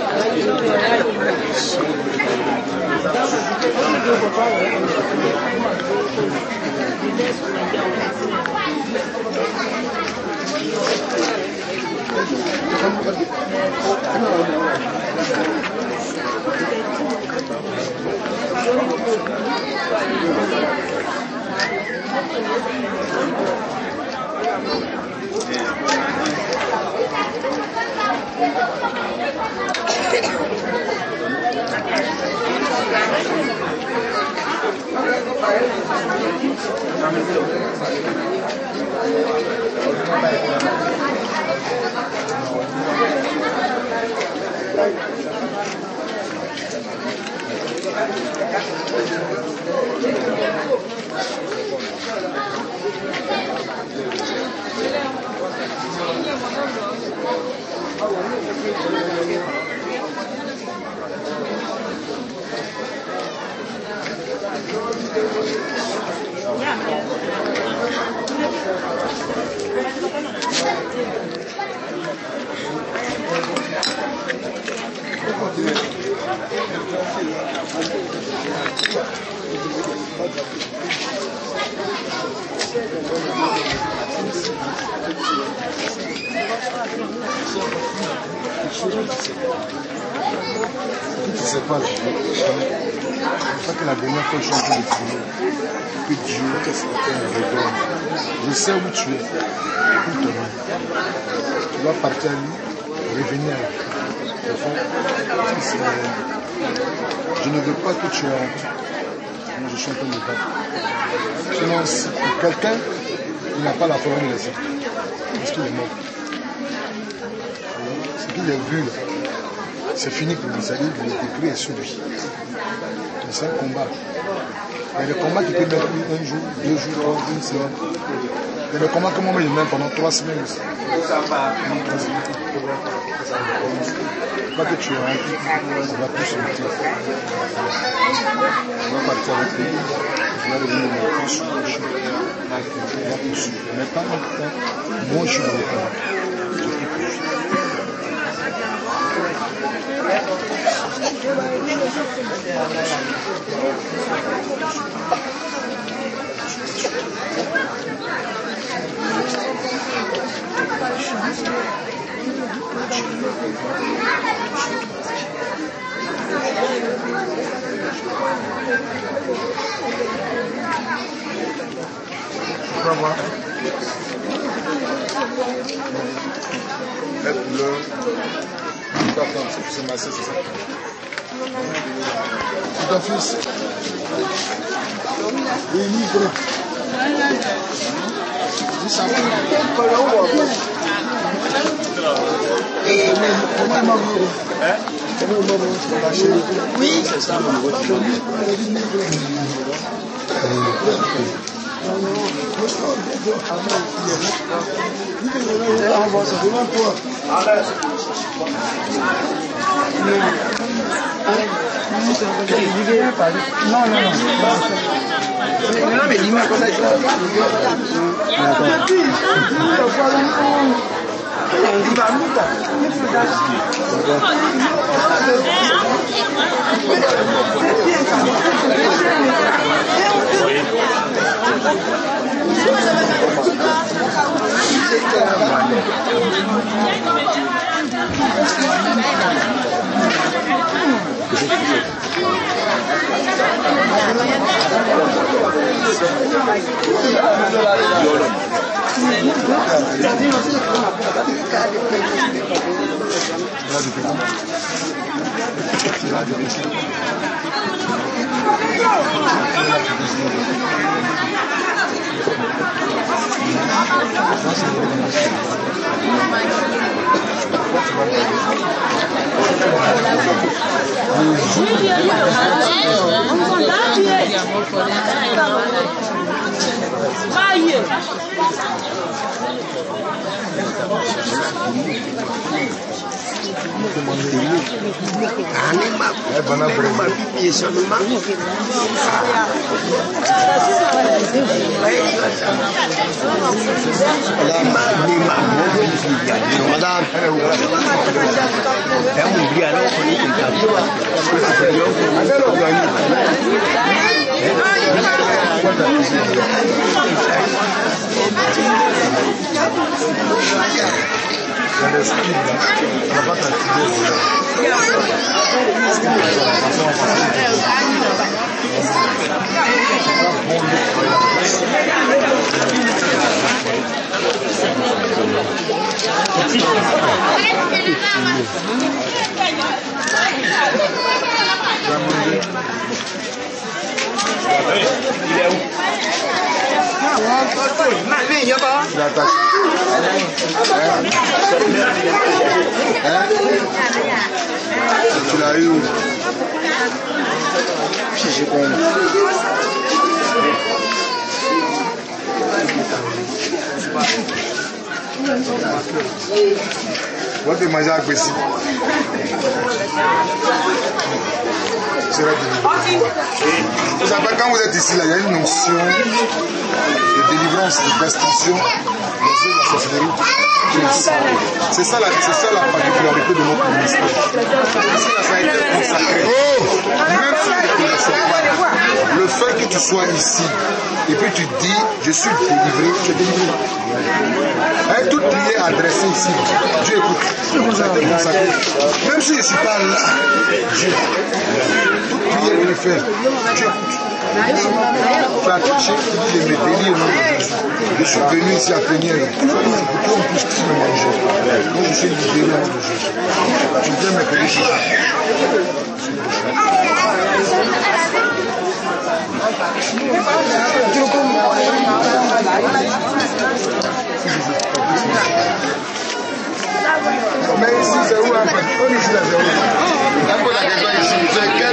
C'est pas que la dernière fois que je suis en train de prier, que Dieu me redonne. Je sais où tu es, où te rends. Tu dois partir à lui, revenir à lui. Je ne veux pas que tu aies honte. Moi, je suis en train de me battre. Sinon, si pour quelqu'un, il n'a pas la forme de laisser. Parce qu'il est mort. Ce qu'il a vu là, c'est fini pour lui, c'est-à-dire que le décret est sur lui. C'est un combat. Il y a des combats qui peuvent mettre un jour, 2 jours, 3 jours, une semaine. Il y a des combats que moi-même je mène pendant 3 semaines aussi. Pas que tu es rempli, ça va plus sortir. On va partir avec lui. Je vais revenir dans le camp sur le champ. On va poursuivre. Mais pas longtemps, moi je suis dans le camp. Je peux plus. Tu vas voir. La couleur. C'est massé, c'est ça. C'est ton fils. Il est libre. Dis ça. Et comment il m'a vu? Comment il m'a vu? Oui, c'est ça. Non, mais dis-moi comment ça. Madame, Tu l'as eu où? J'ai compris. Vous pouvez manger avec ici. Vous savez, quand vous êtes ici, là, il y a une notion de délivrance, d'instruction dans la sorcellerie. C'est ça la particularité de notre ministère. Ça a été consacré. Même si tu ne le connaissais pas, le fait que tu sois ici et puis tu dis je suis délivré, tu es délivré. Toute prière adressée ici, Dieu écoute. Ça a été consacré. Même si je ne suis pas là, Dieu. Toute prière que je fais, Dieu écoute. Tu as touché les délires au nom de Jésus. Je suis venu ici à tenir pour qu'on puisse tous me manger. Moi je suis libéré au nom de Jésus. Tu viens me payer Jésus. Mais ici c'est où en fait? On est ici là, c'est où? D'accord, la question ici, c'est quel?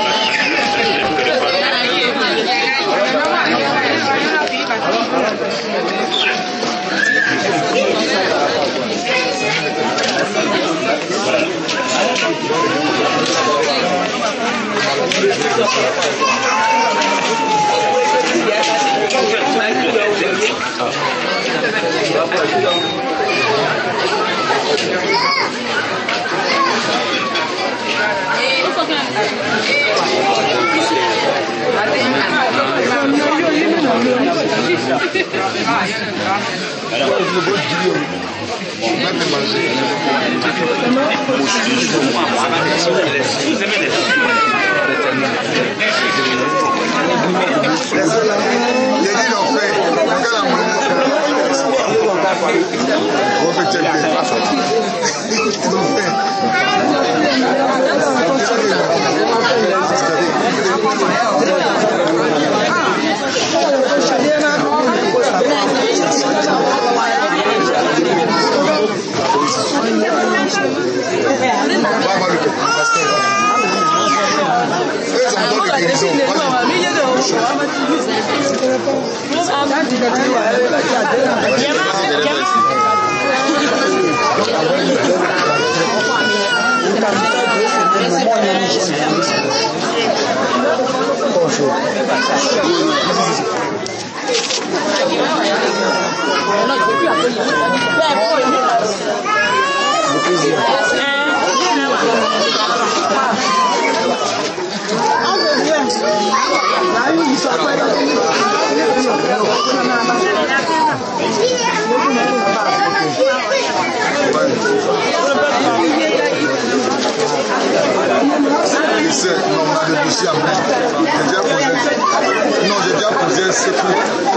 J'ai déjà posé ce coup.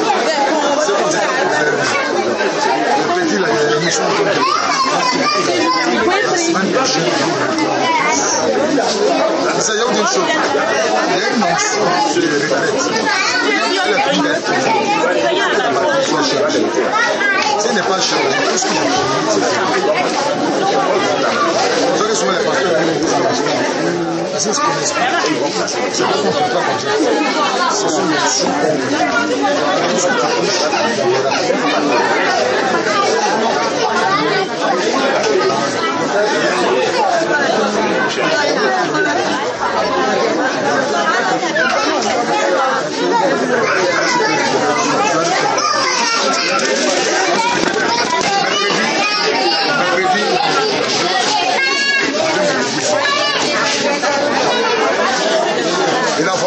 Le petit, là, il y a une mission comme ça. La semaine prochaine, c'est une chose. Il y a une mention sur les retraites. Ce n'est pas chargé. Tout ce qu'il y a vous savez souvent les pasteurs c'est ce qu'on explique. C'est pas qu'on ne fait pas comme ça. Ce sont les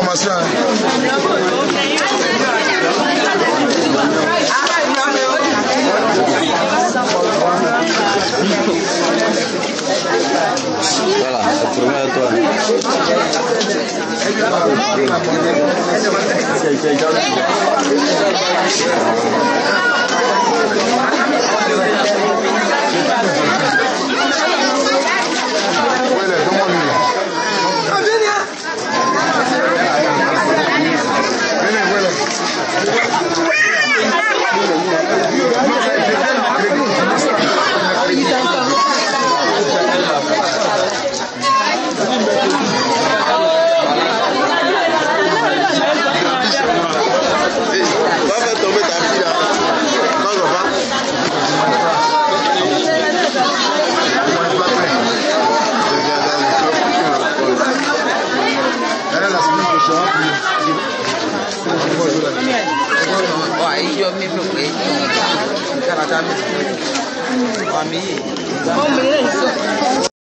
information. Voilà, c'est pour moi toi. Famille.